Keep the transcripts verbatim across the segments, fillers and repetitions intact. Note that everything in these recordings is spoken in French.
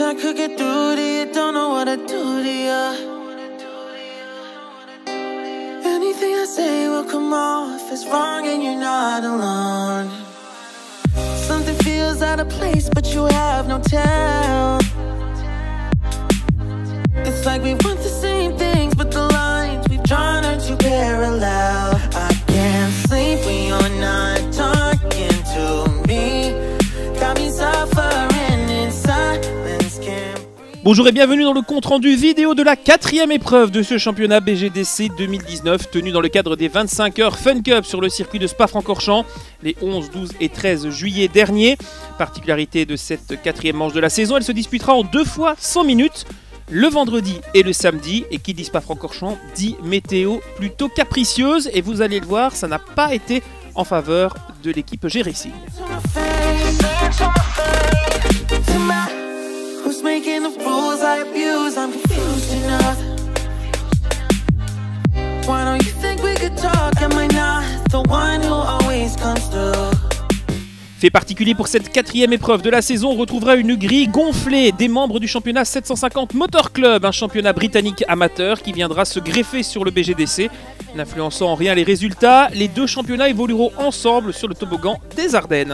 I could get through to you, don't know what to do to you. Anything I say will come off as wrong and you're not alone. Something feels out of place but you have no tell. It's like we want the same things but the lines we've drawn are too parallel. I can't sleep when you're not talking to me. Got me suffering in silence, can't breathe. Bonjour et bienvenue dans le compte-rendu vidéo de la quatrième épreuve de ce championnat B G D C deux mille dix-neuf, tenu dans le cadre des vingt-cinq heures Fun Cup sur le circuit de Spa-Francorchamps les onze, douze et treize juillet dernier. Particularité de cette quatrième manche de la saison, elle se disputera en deux fois cent minutes, le vendredi et le samedi. Et qui dit Spa-Francorchamps dit météo plutôt capricieuse, et vous allez le voir, ça n'a pas été en faveur de l'équipe G-Racing. Who's making the rules I abuse? I'm confused enough. Why don't you think we could talk? Am I not the one who always comes through? Fait particulier pour cette quatrième épreuve de la saison, on retrouvera une grille gonflée des membres du championnat sept cent cinquante Motor Club, un championnat britannique amateur qui viendra se greffer sur le B G D C. N'influençant en rien les résultats, les deux championnats évolueront ensemble sur le toboggan des Ardennes.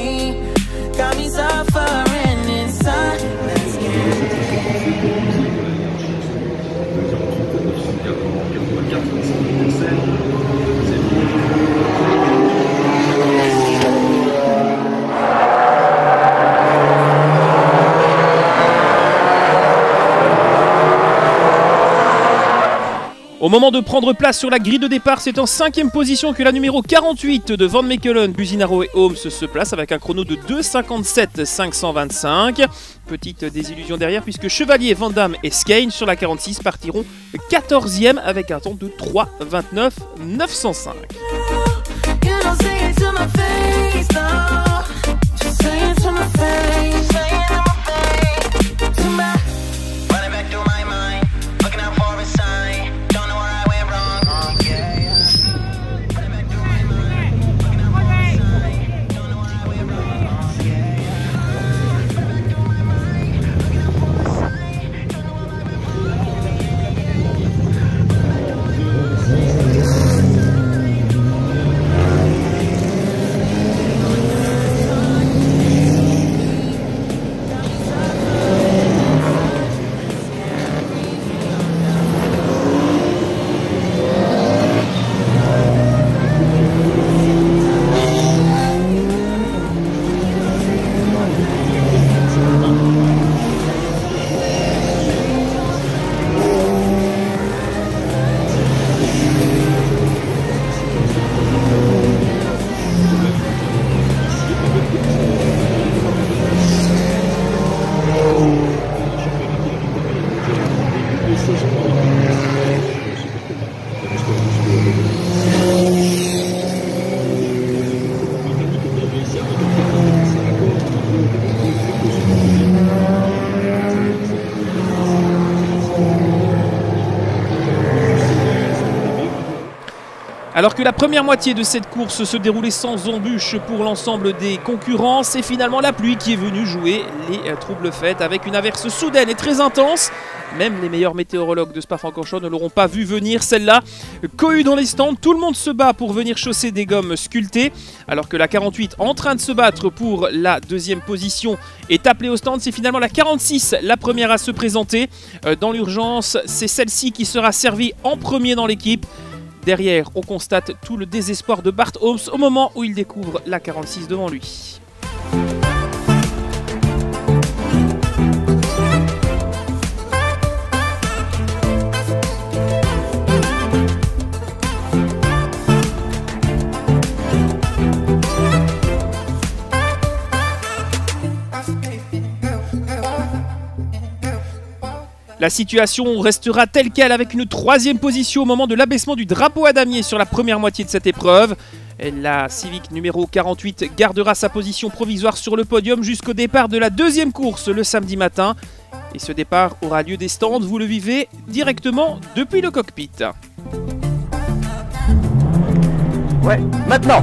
Au moment de prendre place sur la grille de départ, c'est en cinquième position que la numéro quarante-huit de Van Mechelen, Buzinaro et Holmes se place avec un chrono de deux cinquante-sept cinq cent vingt-cinq. Petite désillusion derrière puisque Chevalier, Van Damme et Skane sur la quarante-six partiront quatorzième avec un temps de trois vingt-neuf neuf cent cinq. Alors que la première moitié de cette course se déroulait sans embûche pour l'ensemble des concurrents, c'est finalement la pluie qui est venue jouer les troubles faits avec une averse soudaine et très intense. Même les meilleurs météorologues de Spa-Francorchamps ne l'auront pas vu venir, celle-là. Cohue dans les stands, tout le monde se bat pour venir chausser des gommes sculptées. Alors que la quarante-huit, en train de se battre pour la deuxième position, est appelée au stand. C'est finalement la quarante-six, la première à se présenter. Dans l'urgence, c'est celle-ci qui sera servie en premier dans l'équipe. Derrière, on constate tout le désespoir de Bart Holmes au moment où il découvre la quarante-six devant lui. La situation restera telle quelle avec une troisième position au moment de l'abaissement du drapeau à damier sur la première moitié de cette épreuve. La Civic numéro quarante-huit gardera sa position provisoire sur le podium jusqu'au départ de la deuxième course le samedi matin. Et ce départ aura lieu des stands, vous le vivez directement depuis le cockpit. Ouais, maintenant.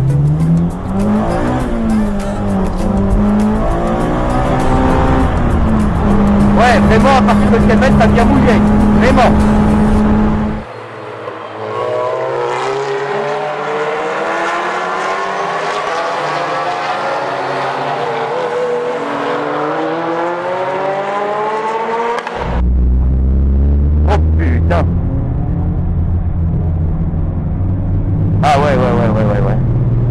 Vraiment, à partir de quel mètre ça vient mouiller. Vraiment. Oh putain. Ah ouais, ouais, ouais, ouais, ouais, ouais.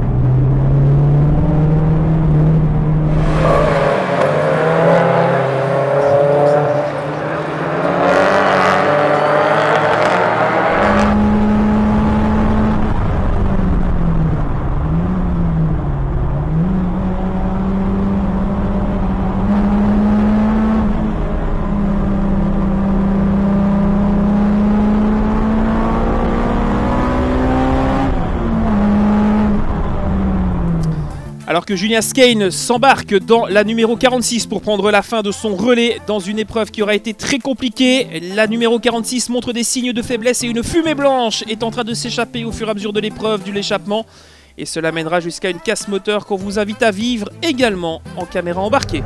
Alors que Julian Skane s'embarque dans la numéro quarante-six pour prendre la fin de son relais dans une épreuve qui aura été très compliquée. La numéro quarante-six montre des signes de faiblesse et une fumée blanche est en train de s'échapper au fur et à mesure de l'épreuve, de l'échappement. Et cela mènera jusqu'à une casse moteur qu'on vous invite à vivre également en caméra embarquée.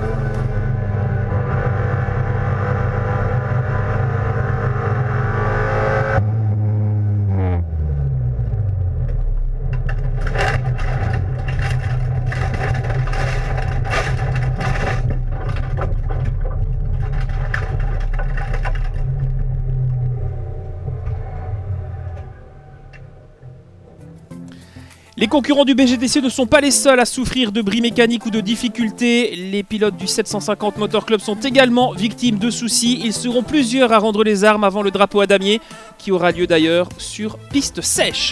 Les concurrents du B G D C ne sont pas les seuls à souffrir de bris mécaniques ou de difficultés. Les pilotes du sept cent cinquante Motor Club sont également victimes de soucis. Ils seront plusieurs à rendre les armes avant le drapeau à damier, qui aura lieu d'ailleurs sur piste sèche.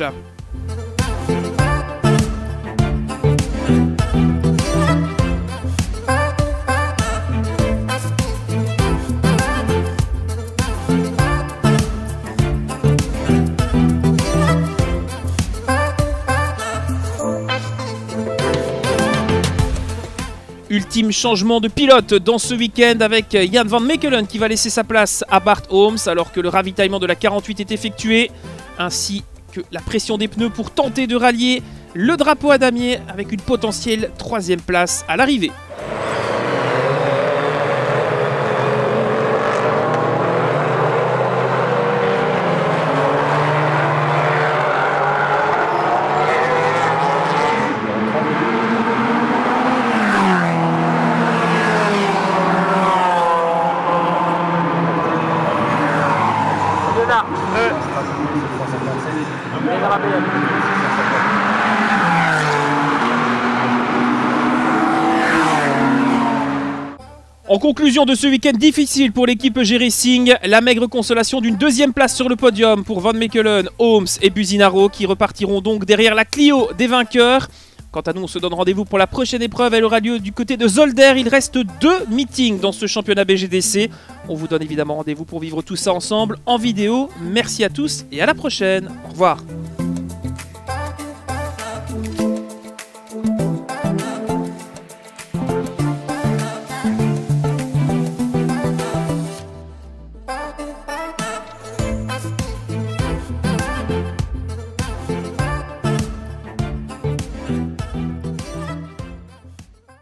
Ultime changement de pilote dans ce week-end avec Jan van Mechelen qui va laisser sa place à Bart Holmes alors que le ravitaillement de la quarante-huit est effectué, ainsi que la pression des pneus pour tenter de rallier le drapeau à damier avec une potentielle troisième place à l'arrivée. En conclusion de ce week-end difficile pour l'équipe G Racing, la maigre consolation d'une deuxième place sur le podium pour Van Mechelen, Holmes et Buzinaro qui repartiront donc derrière la Clio des vainqueurs. Quant à nous, on se donne rendez-vous pour la prochaine épreuve. Elle aura lieu du côté de Zolder. Il reste deux meetings dans ce championnat B G D C. On vous donne évidemment rendez-vous pour vivre tout ça ensemble en vidéo. Merci à tous et à la prochaine. Au revoir.